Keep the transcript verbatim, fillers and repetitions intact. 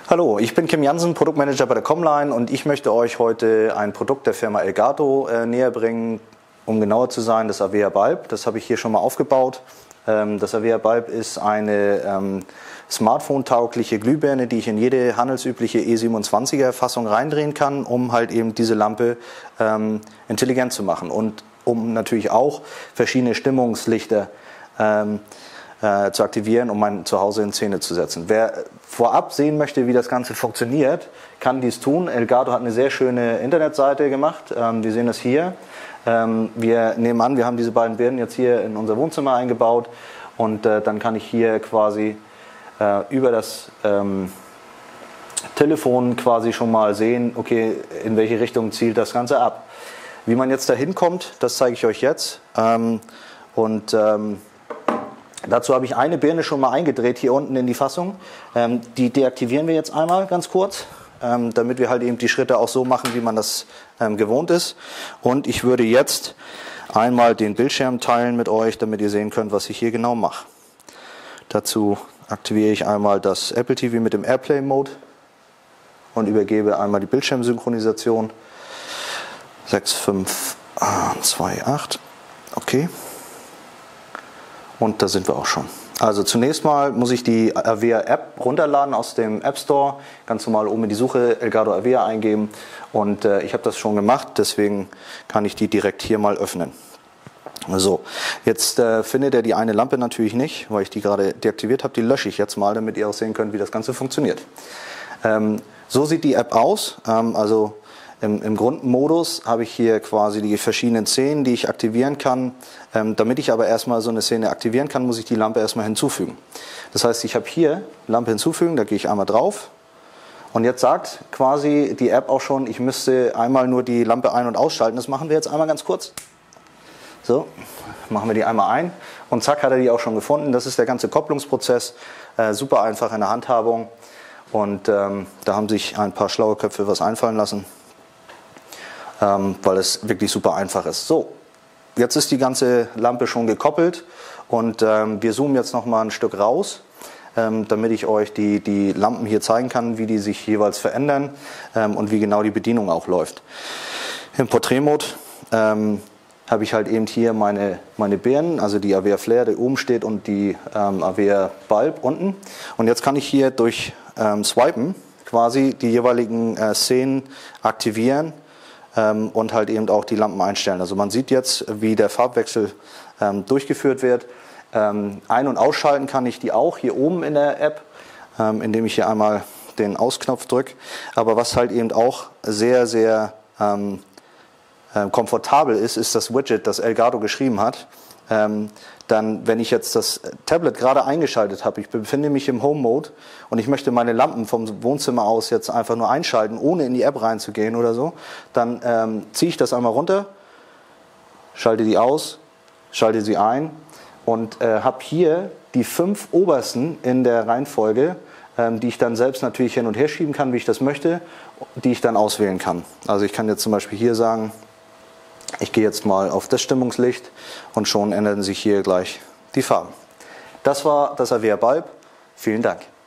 Hallo, ich bin Kim Jansen, Produktmanager bei der Comline und ich möchte euch heute ein Produkt der Firma Elgato äh, näher bringen, um genauer zu sein, das Avea Bulb. Das habe ich hier schon mal aufgebaut. Ähm, das Avea Bulb ist eine ähm, Smartphone-taugliche Glühbirne, die ich in jede handelsübliche E siebenundzwanziger Fassung reindrehen kann, um halt eben diese Lampe ähm, intelligent zu machen und um natürlich auch verschiedene Stimmungslichter ähm, Äh, zu aktivieren, um mein Zuhause in Szene zu setzen. Wer vorab sehen möchte, wie das Ganze funktioniert, kann dies tun. Elgato hat eine sehr schöne Internetseite gemacht. Ähm, wir sehen das hier. Ähm, wir nehmen an, wir haben diese beiden Birnen jetzt hier in unser Wohnzimmer eingebaut und äh, dann kann ich hier quasi äh, über das ähm, Telefon quasi schon mal sehen, okay, in welche Richtung zielt das Ganze ab. Wie man jetzt da hinkommt, das zeige ich euch jetzt. Ähm, und ähm, Dazu habe ich eine Birne schon mal eingedreht hier unten in die Fassung. Ähm, die deaktivieren wir jetzt einmal ganz kurz, ähm, damit wir halt eben die Schritte auch so machen, wie man das ähm, gewohnt ist. Und ich würde jetzt einmal den Bildschirm teilen mit euch, damit ihr sehen könnt, was ich hier genau mache. Dazu aktiviere ich einmal das Apple T V mit dem Airplay Mode und übergebe einmal die Bildschirmsynchronisation. sechs fünf zwei acht. Okay. Und da sind wir auch schon. Also zunächst mal muss ich die Avea App runterladen aus dem App Store. Ganz normal oben in die Suche Elgato Avea eingeben. Und äh, ich habe das schon gemacht, deswegen kann ich die direkt hier mal öffnen. So, jetzt äh, findet er die eine Lampe natürlich nicht, weil ich die gerade deaktiviert habe. Die lösche ich jetzt mal, damit ihr auch sehen könnt, wie das Ganze funktioniert. Ähm, so sieht die App aus. Ähm, also Im, Im Grundmodus habe ich hier quasi die verschiedenen Szenen, die ich aktivieren kann. Ähm, damit ich aber erstmal so eine Szene aktivieren kann, muss ich die Lampe erstmal hinzufügen. Das heißt, ich habe hier Lampe hinzufügen, da gehe ich einmal drauf. Und jetzt sagt quasi die App auch schon, ich müsste einmal nur die Lampe ein- und ausschalten. Das machen wir jetzt einmal ganz kurz. So, machen wir die einmal ein und zack hat er die auch schon gefunden. Das ist der ganze Kopplungsprozess, äh, super einfach in der Handhabung. Und ähm, da haben sich ein paar schlaue Köpfe was einfallen lassen. Ähm, weil es wirklich super einfach ist. So, jetzt ist die ganze Lampe schon gekoppelt und ähm, wir zoomen jetzt noch mal ein Stück raus, ähm, damit ich euch die, die Lampen hier zeigen kann, wie die sich jeweils verändern ähm, und wie genau die Bedienung auch läuft. Im Portrait-Mode ähm, habe ich halt eben hier meine, meine Birnen, also die Avea Flare, die oben steht, und die ähm, Avea Bulb unten. Und jetzt kann ich hier durch ähm, Swipen quasi die jeweiligen äh, Szenen aktivieren und halt eben auch die Lampen einstellen. Also man sieht jetzt, wie der Farbwechsel ähm, durchgeführt wird. Ähm, ein- und ausschalten kann ich die auch hier oben in der App, ähm, indem ich hier einmal den Ausknopf drücke. Aber was halt eben auch sehr, sehr ähm, äh, komfortabel ist, ist das Widget, das Elgato geschrieben hat. Ähm, dann, wenn ich jetzt das Tablet gerade eingeschaltet habe, ich befinde mich im Home-Mode und ich möchte meine Lampen vom Wohnzimmer aus jetzt einfach nur einschalten, ohne in die App reinzugehen oder so, dann ähm, ziehe ich das einmal runter, schalte die aus, schalte sie ein und äh, habe hier die fünf obersten in der Reihenfolge, ähm, die ich dann selbst natürlich hin und her schieben kann, wie ich das möchte, die ich dann auswählen kann. Also ich kann jetzt zum Beispiel hier sagen, ich gehe jetzt mal auf das Stimmungslicht und schon ändern sich hier gleich die Farben. Das war das Avea Bulb. Vielen Dank.